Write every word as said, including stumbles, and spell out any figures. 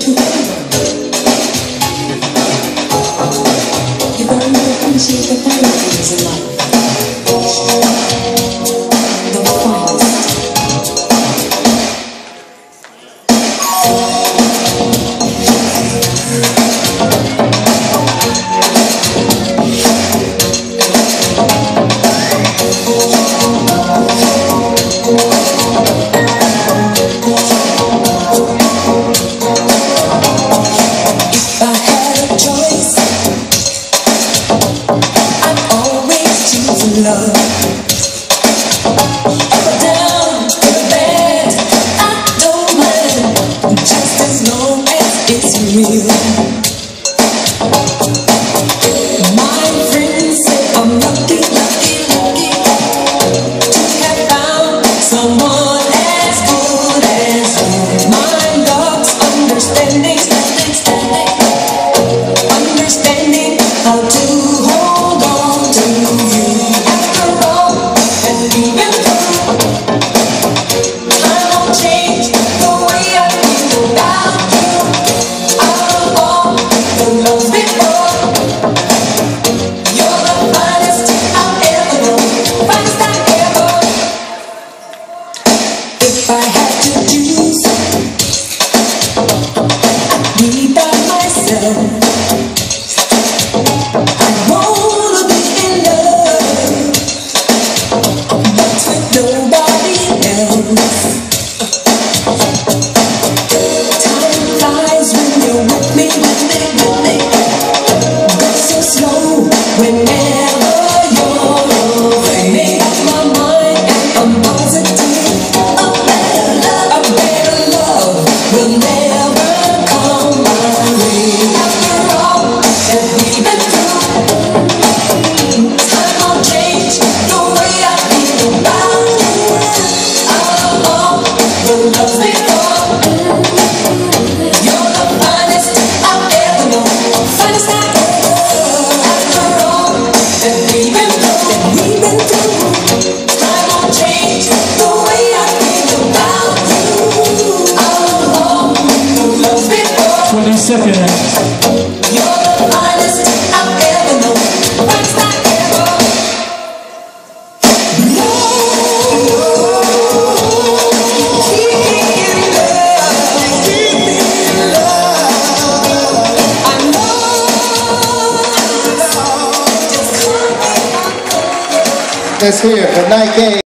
to anyone. You're going to appreciate the finer things in life. The finest. Love. Up or down, good or bad, I don't mind, just as long as it's real. My friends say I'm lucky, lucky, lucky to have found someone as good as you. My love's understanding, understanding, understanding how to hold on to you. If I had to choose, I'd be by myself. I wanna be in love, but with nobody else. Time flies when you're with me, with me, with me. Goes so slow whenever you're away. Made up my mind and I'm positive. Will never come my way. After all that we've been through, time won't change the way I feel about you. I'll always love before. You're the finest I've ever known, finest I ever. After all that we've been through, that we've been through, time won't change the way I feel about you. twenty seconds. You're the finest I've ever known, finest I ever. Keep me in love, keep me in love. I know, just come. Let's hear it for Nikee.